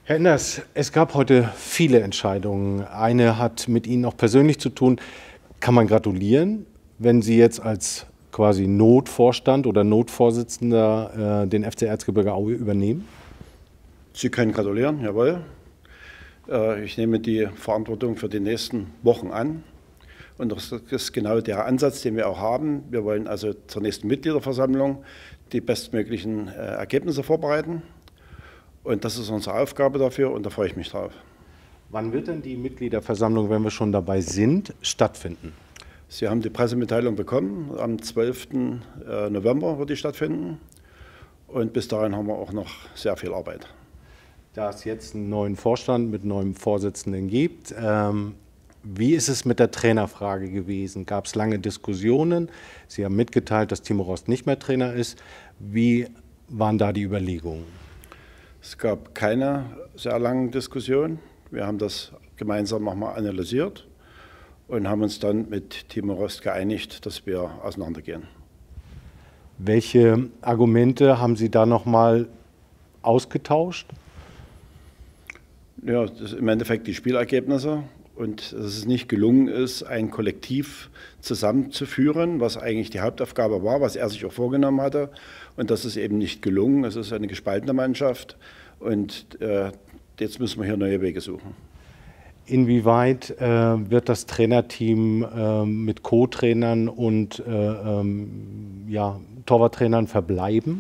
Herr Enders, es gab heute viele Entscheidungen. Eine hat mit Ihnen auch persönlich zu tun. Kann man gratulieren, wenn Sie jetzt als quasi Notvorstand oder Notvorsitzender den FC Erzgebirge Aue übernehmen? Sie können gratulieren, jawohl. Ich nehme die Verantwortung für die nächsten Wochen an. Und das ist genau der Ansatz, den wir auch haben. Wir wollen also zur nächsten Mitgliederversammlung die bestmöglichen Ergebnisse vorbereiten. Und das ist unsere Aufgabe dafür und da freue ich mich drauf. Wann wird denn die Mitgliederversammlung, wenn wir schon dabei sind, stattfinden? Sie haben die Pressemitteilung bekommen. Am 12. November wird die stattfinden. Und bis dahin haben wir auch noch sehr viel Arbeit. Da es jetzt einen neuen Vorstand mit neuem Vorsitzenden gibt, wie ist es mit der Trainerfrage gewesen? Gab es lange Diskussionen? Sie haben mitgeteilt, dass Timo Rost nicht mehr Trainer ist. Wie waren da die Überlegungen? Es gab keine sehr langen Diskussionen. Wir haben das gemeinsam nochmal analysiert und haben uns dann mit Timo Rost geeinigt, dass wir auseinandergehen. Welche Argumente haben Sie da nochmal ausgetauscht? Ja, das ist im Endeffekt die Spielergebnisse und dass es nicht gelungen ist, ein Kollektiv zusammenzuführen, was eigentlich die Hauptaufgabe war, was er sich auch vorgenommen hatte. Und das ist eben nicht gelungen. Es ist eine gespaltene Mannschaft und jetzt müssen wir hier neue Wege suchen. Inwieweit wird das Trainerteam mit Co-Trainern und Torwarttrainern verbleiben?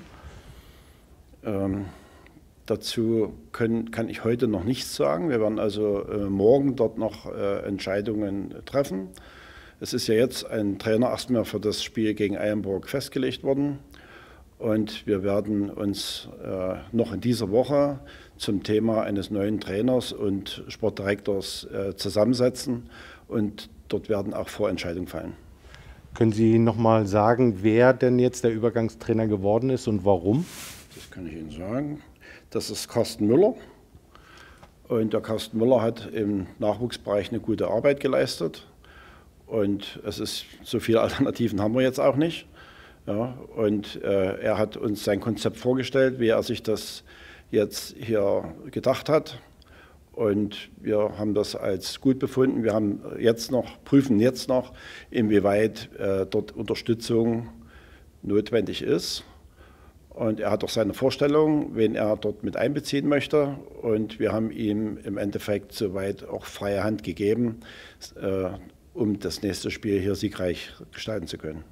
Dazu kann ich heute noch nichts sagen. Wir werden also morgen dort noch Entscheidungen treffen. Es ist ja jetzt ein Trainer erstmal für das Spiel gegen Eilenburg festgelegt worden. Und wir werden uns noch in dieser Woche zum Thema eines neuen Trainers und Sportdirektors zusammensetzen. Und dort werden auch Vorentscheidungen fallen. Können Sie noch mal sagen, wer denn jetzt der Übergangstrainer geworden ist und warum? Das kann ich Ihnen sagen. Das ist Carsten Müller. Und der Carsten Müller hat im Nachwuchsbereich eine gute Arbeit geleistet. Und so viele Alternativen haben wir jetzt auch nicht. Ja, und er hat uns sein Konzept vorgestellt, wie er sich das jetzt hier gedacht hat. Und wir haben das als gut befunden. Wir prüfen jetzt noch, inwieweit dort Unterstützung notwendig ist. Und er hat auch seine Vorstellung, wen er dort mit einbeziehen möchte. Und wir haben ihm im Endeffekt soweit auch freie Hand gegeben, um das nächste Spiel hier siegreich gestalten zu können.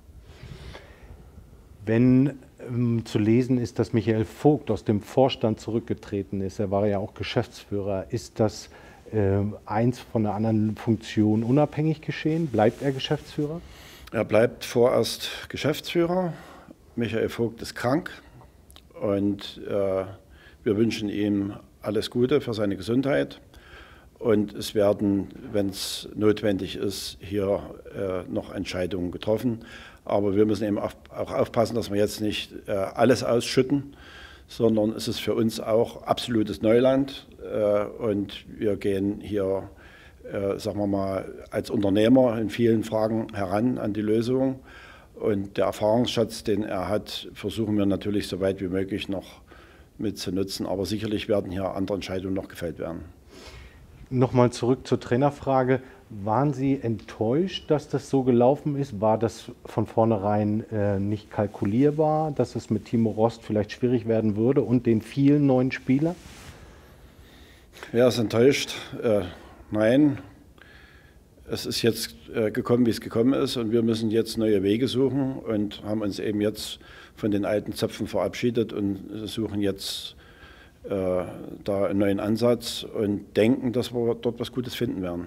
Wenn zu lesen ist, dass Michael Vogt aus dem Vorstand zurückgetreten ist, er war ja auch Geschäftsführer, ist das eins von der anderen Funktion unabhängig geschehen? Bleibt er Geschäftsführer? Er bleibt vorerst Geschäftsführer. Michael Vogt ist krank und wir wünschen ihm alles Gute für seine Gesundheit. Und es werden, wenn es notwendig ist, hier noch Entscheidungen getroffen. Aber wir müssen eben auch aufpassen, dass wir jetzt nicht alles ausschütten, sondern es ist für uns auch absolutes Neuland. Und wir gehen hier, sagen wir mal, als Unternehmer in vielen Fragen heran an die Lösung. Und der Erfahrungsschatz, den er hat, versuchen wir natürlich so weit wie möglich noch mit zu nutzen. Aber sicherlich werden hier andere Entscheidungen noch gefällt werden. Nochmal zurück zur Trainerfrage. Waren Sie enttäuscht, dass das so gelaufen ist? War das von vornherein nicht kalkulierbar, dass es mit Timo Rost vielleicht schwierig werden würde und den vielen neuen Spielern? Ja, ist enttäuscht. Nein, es ist jetzt gekommen, wie es gekommen ist und wir müssen jetzt neue Wege suchen und haben uns eben jetzt von den alten Zöpfen verabschiedet und suchen jetzt da einen neuen Ansatz und denken, dass wir dort was Gutes finden werden.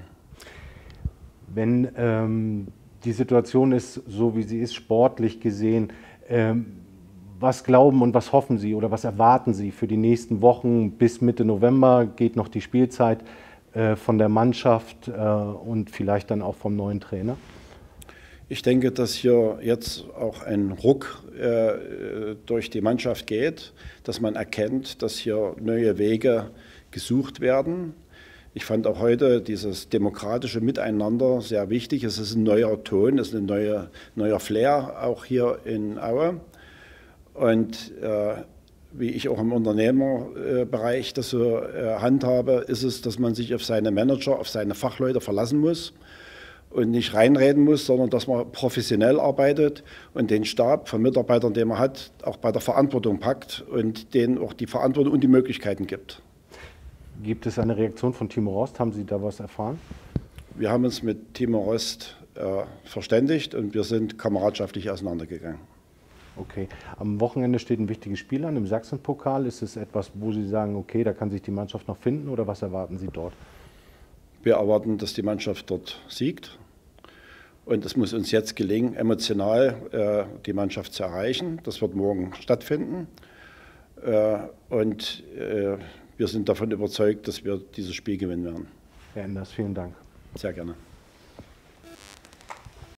Wenn die Situation ist, so wie sie ist, sportlich gesehen, was glauben und was hoffen Sie oder was erwarten Sie für die nächsten Wochen? Bis Mitte November geht noch die Spielzeit von der Mannschaft und vielleicht dann auch vom neuen Trainer? Ich denke, dass hier jetzt auch ein Ruck durch die Mannschaft geht, dass man erkennt, dass hier neue Wege gesucht werden. Ich fand auch heute dieses demokratische Miteinander sehr wichtig. Es ist ein neuer Ton, es ist ein neuer Flair auch hier in Aue. Und wie ich auch im Unternehmerbereich das so handhabe, ist es, dass man sich auf seine Manager, auf seine Fachleute verlassen muss und nicht reinreden muss, sondern dass man professionell arbeitet und den Stab von Mitarbeitern, den man hat, auch bei der Verantwortung packt und denen auch die Verantwortung und die Möglichkeiten gibt. Gibt es eine Reaktion von Timo Rost? Haben Sie da was erfahren? Wir haben uns mit Timo Rost verständigt und wir sind kameradschaftlich auseinandergegangen. Okay. Am Wochenende steht ein wichtiges Spiel an im Sachsenpokal. Ist es etwas, wo Sie sagen, okay, da kann sich die Mannschaft noch finden, oder was erwarten Sie dort? Wir erwarten, dass die Mannschaft dort siegt. Und es muss uns jetzt gelingen, emotional die Mannschaft zu erreichen. Das wird morgen stattfinden. Und wir sind davon überzeugt, dass wir dieses Spiel gewinnen werden. Herr Enders, vielen Dank. Sehr gerne.